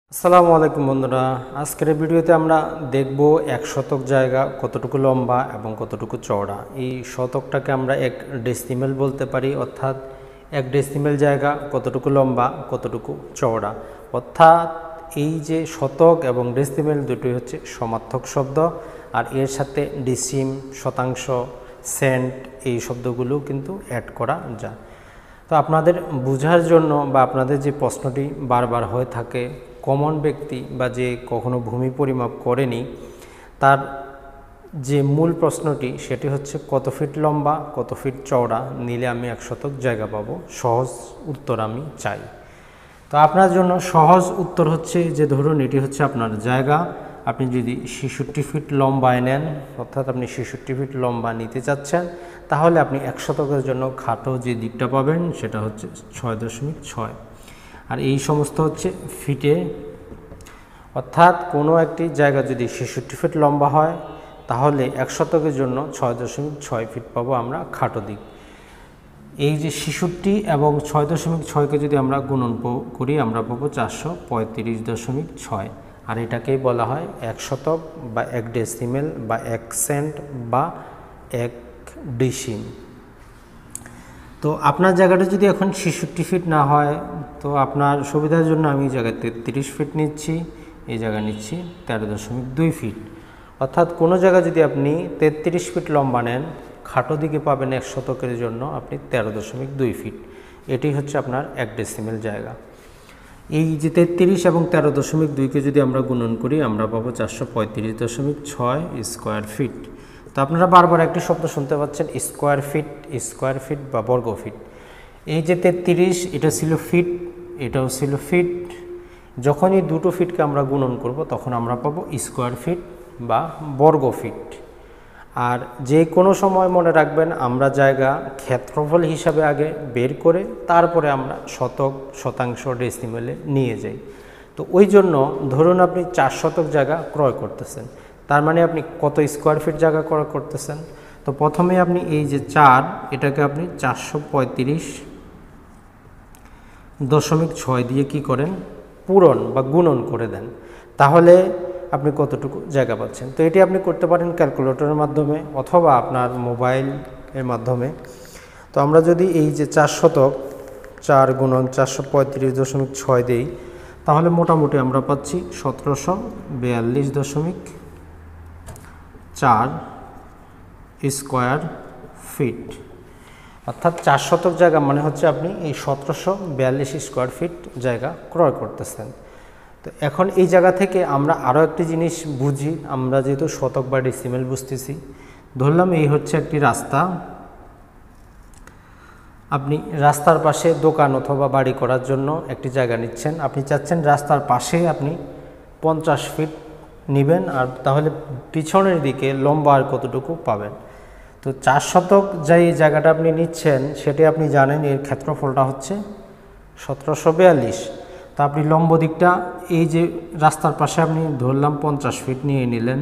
আসসালামু আলাইকুম বন্ধুরা, আজকের ভিডিওতে আমরা দেখব এক শতক জায়গা কতটুকু লম্বা এবং কতটুকু চওড়া। এই শতকটাকে আমরা এক ডেসিমেল বলতে পারি, অর্থাৎ এক ডেসিমেল জায়গা কতটুকু লম্বা কতটুকু চওড়া। অর্থাৎ এই যে শতক এবং ডেসিমেল দুটোই হচ্ছে সমার্থক শব্দ, আর এর সাথে ডিসিম, শতাংশ, সেন্ট এই শব্দগুলো কিন্তু অ্যাড করা যায়। তো আপনাদের বোঝার জন্য বা আপনাদের যে প্রশ্নটি বারবার হয়ে থাকে, কমন ব্যক্তি বা যে কখনো ভূমি পরিমাপ করেনি তার যে মূল প্রশ্নটি সেটি হচ্ছে কত ফিট লম্বা কত ফিট চওড়া নিলে আমি এক শতক জায়গা পাবো। সহজ উত্তর আমি চাই। তো আপনার জন্য সহজ উত্তর হচ্ছে যে ধরুন এটি হচ্ছে আপনার জায়গা, আপনি যদি 66 ফিট লম্বায় নেন, অর্থাৎ আপনি 66 ফিট লম্বা নিতে চাচ্ছেন, তাহলে আপনি এক শতকের জন্য খাটো যে দিকটা পাবেন সেটা হচ্ছে 6.6, আর এই সমস্ত হচ্ছে ফিটে। অর্থাৎ কোনো একটি জায়গা যদি 66 ফিট লম্বা হয় তাহলে এক শতকের জন্য 6.6 ফিট পাবো আমরা খাটো দিক। এই যে 66 এবং 6.6কে যদি আমরা গুণন করি আমরা পাবো 435.6, আর এটাকেই বলা হয় এক শতক বা এক ডেসিমেল বা এক সেন্ট বা এক ডিসিম। তো আপনার জায়গাটা যদি এখন 66 ফিট না হয়, তো আপনার সুবিধার জন্য আমি এই জায়গায় 33 ফিট নিচ্ছি, এই জায়গায় নিচ্ছি 13.2 ফিট। অর্থাৎ কোনো জায়গা যদি আপনি 33 ফিট লম্বা নেন, খাটো দিকে পাবেন এক শতকের জন্য আপনি 13.2 ফিট। এটি হচ্ছে আপনার এক ডেসিমেল জায়গা। এই যে 33 এবং 13.2কে যদি আমরা গুণন করি আমরা পাবো 435.6 স্কোয়ার ফিট। তো আপনারা বারবার একটি শব্দ শুনতে পাচ্ছেন স্কোয়ার ফিট বা বর্গ ফিট। এই যে 33 এটা ছিল ফিট, এটাও ছিল ফিট, যখনই দুটো ফিটকে আমরা গুণন করব তখন আমরা পাবো স্কোয়ার ফিট বা বর্গ ফিট। আর যে কোনো সময় মনে রাখবেন আমরা জায়গা ক্ষেত্রফল হিসাবে আগে বের করে তারপরে আমরা শতক, শতাংশ, ডেসিমেলে নিয়ে যাই। তো ওই জন্য ধরুন আপনি 4 শতক জায়গা ক্রয় করতেছেন, তার মানে আপনি কত স্কোয়ার ফিট জায়গা ক্রয় করতেছেন। তো প্রথমে আপনি এই যে 4 এটাকে আপনি 435.6 দিয়ে কি করেন, পূরণ বা গুণন করে দেন, তাহলে আপনি কতটুকু জায়গা পাচ্ছেন। তো এটি আপনি করতে পারেন ক্যালকুলেটরের মাধ্যমে অথবা আপনার মোবাইলের মাধ্যমে। তো আমরা যদি এই যে 4 শতক 4 গুণন 435.6 দিই তাহলে মোটামুটি আমরা পাচ্ছি 1742.4 স্কোয়ার ফিট। অর্থাৎ 4 শতক জায়গা মানে হচ্ছে আপনি এই 1742 স্কোয়ার ফিট জায়গা ক্রয় করতেছেন। তো এখন এই জায়গা থেকে আমরা আরও একটি জিনিস বুঝি, আমরা যেহেতু শতক বা ডেসিমেল বুঝতেছি, ধরলাম এই হচ্ছে একটি রাস্তা, আপনি রাস্তার পাশে দোকান অথবা বাড়ি করার জন্য একটি জায়গা নিচ্ছেন, আপনি চাচ্ছেন রাস্তার পাশে আপনি 50 ফিট নেবেন, আর তাহলে পিছনের দিকে লম্বা আর কতটুকু পাবেন। তো 4 শতক যে জায়গাটা আপনি নিচ্ছেন সেটি আপনি জানেন এর ক্ষেত্রফলটা হচ্ছে 1742। তা আপনি লম্ব দিকটা এই যে রাস্তার পাশে আপনি ধরলাম 50 ফিট নিয়ে নিলেন,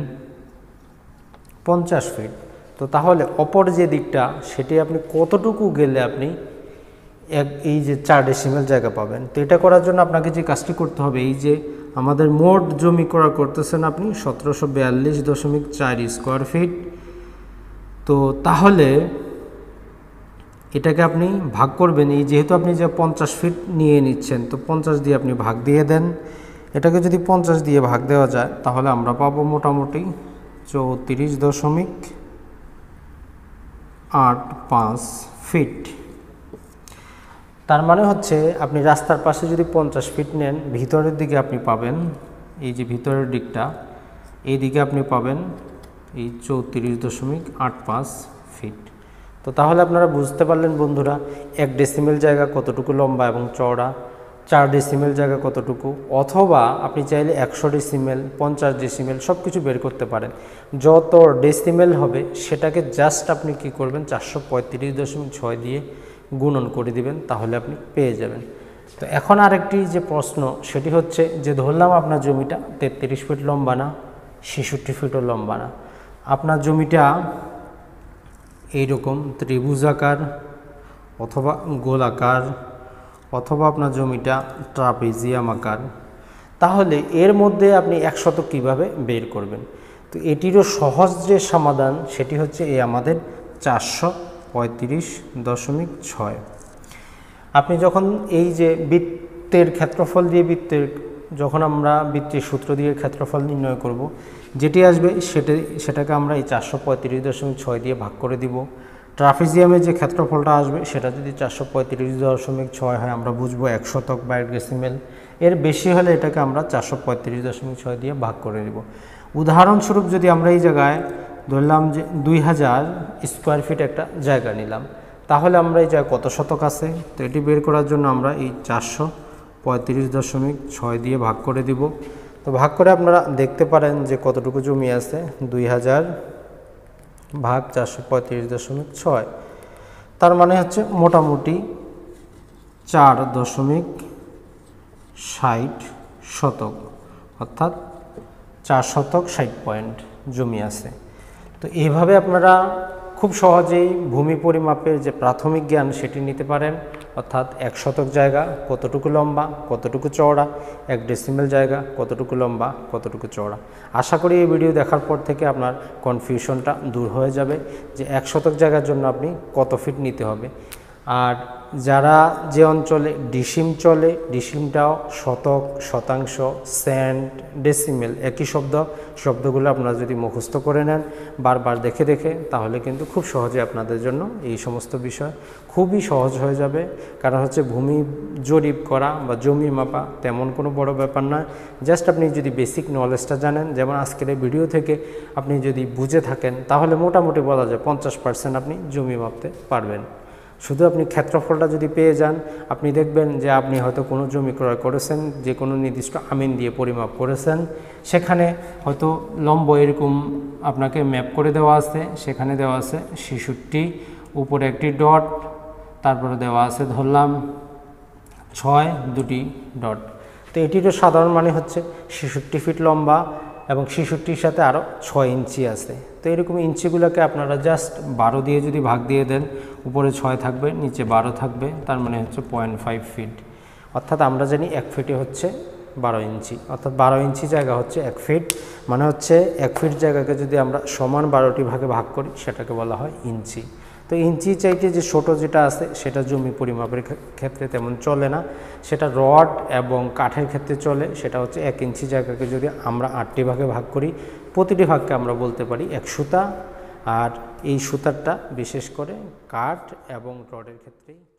50 ফিট। তো তাহলে অপর যে দিকটা সেটি আপনি কতটুকু গেলে আপনি এই যে 4 ডেসিমেল জায়গা পাবেন। তো এটা করার জন্য আপনাকে যে কাজটি করতে হবে, এই যে আমাদের মোট জমি ক্রয় করতেছেন আপনি 1742.4 স্কোয়ার ফিট, তো তাহলে এটাকে আপনি ভাগ করবেন, এই যেহেতু আপনি যে 50 ফিট নিয়ে নিচ্ছেন তো 50 দিয়ে আপনি ভাগ দিয়ে দেন। এটাকে যদি 50 দিয়ে ভাগ দেওয়া যায় তাহলে আমরা পাবো মোটামুটি 34.85 ফিট। তার মানে হচ্ছে আপনি রাস্তার পাশে যদি 50 ফিট নেন, ভিতরের দিকে আপনি পাবেন এই যে ভিতরের দিকটা, এই দিকে আপনি পাবেন এই 34.85 ফিট। তো তাহলে আপনারা বুঝতে পারলেন বন্ধুরা এক ডেসিমেল জায়গা কতটুকু লম্বা এবং চওড়া, 4 ডেসিমেল জায়গা কতটুকু, অথবা আপনি চাইলে 100 ডেসিমেল, 50 ডেসিমেল সব কিছু বের করতে পারেন। যত ডেসিমেল হবে সেটাকে জাস্ট আপনি কি করবেন 435.6 দিয়ে গুণন করে দিবেন, তাহলে আপনি পেয়ে যাবেন। তো এখন আরেকটি যে প্রশ্ন সেটি হচ্ছে যে ধরলাম আপনার জমিটা 33 ফিট লম্বা না, 66 ফিটও লম্বা না, আপনার জমিটা এইরকম ত্রিভুজাকার অথবা গোলাকার অথবা আপনার জমিটা ট্রাপিজিয়াম আকার, তাহলে এর মধ্যে আপনি 1 শতক কীভাবে বের করবেন? তো এটিরও সহজ যে সমাধান সেটি হচ্ছে এই আমাদের 435.6। আপনি যখন এই যে বৃত্তের ক্ষেত্রফল দিয়ে যখন আমরা বৃত্তের সূত্র দিয়ে ক্ষেত্রফল নির্ণয় করব, যেটি আসবে সেটাকে আমরা এই 435.6 দিয়ে ভাগ করে দিব। ট্রাপিজিয়ামের যে ক্ষেত্রফলটা আসবে সেটা যদি 435.6 হয় আমরা বুঝবো 1 শতক বা 1 ডেসিমেল। এর বেশি হলে এটাকে আমরা 435.6 দিয়ে ভাগ করে দিব। উদাহরণস্বরূপ যদি আমরা এই জায়গায় ধরলাম যে 2000 স্কোয়ার ফিট একটা জায়গা নিলাম, তাহলে আমরা এই জায়গায় কত শতক আছে, তো এটি বের করার জন্য আমরা এই 435.6 দিয়ে ভাগ করে দিব। তো ভাগ করে আপনারা দেখতে পারেন যে কতটুকু জমি আছে, 2000 ভাগ 435.6, তার মানে হচ্ছে মোটামুটি 4.60 শতক, অর্থাৎ 4 শতক 60 পয়েন্ট জমি আছে। তো এইভাবে আপনারা খুব সহজেই ভূমি পরিমাপের যে প্রাথমিক জ্ঞান সেটি নিতে পারেন, অর্থাৎ 1 শতক জায়গা কতটুকু লম্বা, কতটুকু চওড়া, 1 ডেসিমেল জায়গা কতটুকু লম্বা, কতটুকু চওড়া। আশা করি এই ভিডিও দেখার পর থেকে আপনার কনফিউশনটা দূর হয়ে যাবে যে 1 শতক জায়গার জন্য আপনি কত ফিট নিতে হবে। আর যারা যে অঞ্চলে ডিসিম চলে, ডিসিমটাও শতক, শতাংশ, সেন্ট, ডেসিমেল একই শব্দগুলো আপনারা যদি মুখস্থ করে নেন বারবার দেখে দেখে, তাহলে কিন্তু খুব সহজে আপনাদের জন্য এই সমস্ত বিষয় খুবই সহজ হয়ে যাবে। কারণ হচ্ছে ভূমি জরিপ করা বা জমি মাপা তেমন কোনো বড় ব্যাপার নয়। জাস্ট আপনি যদি বেসিক নলেজটা জানেন, যেমন আজকের এই ভিডিও থেকে আপনি যদি বুঝে থাকেন, তাহলে মোটামুটি বলা যায় 50% আপনি জমি মাপতে পারবেন। শুধু আপনি ক্ষেত্রফলটা যদি পেয়ে যান, আপনি দেখবেন যে আপনি হয়তো কোনো জমি ক্রয় করেছেন, যে কোনো নির্দিষ্ট আমিন দিয়ে পরিমাপ করেছেন, সেখানে হয়তো লম্ব এরকম আপনাকে ম্যাপ করে দেওয়া আছে, সেখানে দেওয়া আছে 66, উপরে একটি ডট, তারপরে দেওয়া আছে ধরলাম 6, 2টি ডট। তো এটিরও সাধারণ মানে হচ্ছে 66 ফিট লম্বা এবং 66-র সাথে আরও 6 ইঞ্চি আছে। তো এরকম ইঞ্চিগুলোকে আপনারা জাস্ট 12 দিয়ে যদি ভাগ দিয়ে দেন, উপরে 6 থাকবে, নিচে 12 থাকবে, তার মানে হচ্ছে 0.5 ফিট। অর্থাৎ আমরা জানি 1 ফিটে হচ্ছে 12 ইঞ্চি, অর্থাৎ 12 ইঞ্চি জায়গা হচ্ছে 1 ফিট। মানে হচ্ছে 1 ফিট জায়গাকে যদি আমরা সমান 12টি ভাগে ভাগ করি সেটাকে বলা হয় ইঞ্চি। তো ইঞ্চি চাইতে যে ছোটো যেটা আছে সেটা জমি পরিমাপের ক্ষেত্রে তেমন চলে না, সেটা রড এবং কাঠের ক্ষেত্রে চলে। সেটা হচ্ছে 1 ইঞ্চি জায়গাকে যদি আমরা 8টি ভাগে ভাগ করি, প্রতিটি ভাগকে আমরা বলতে পারি 1 সুতা। আর এই সুতারটা বিশেষ করে কাঠ এবং রডের ক্ষেত্রেই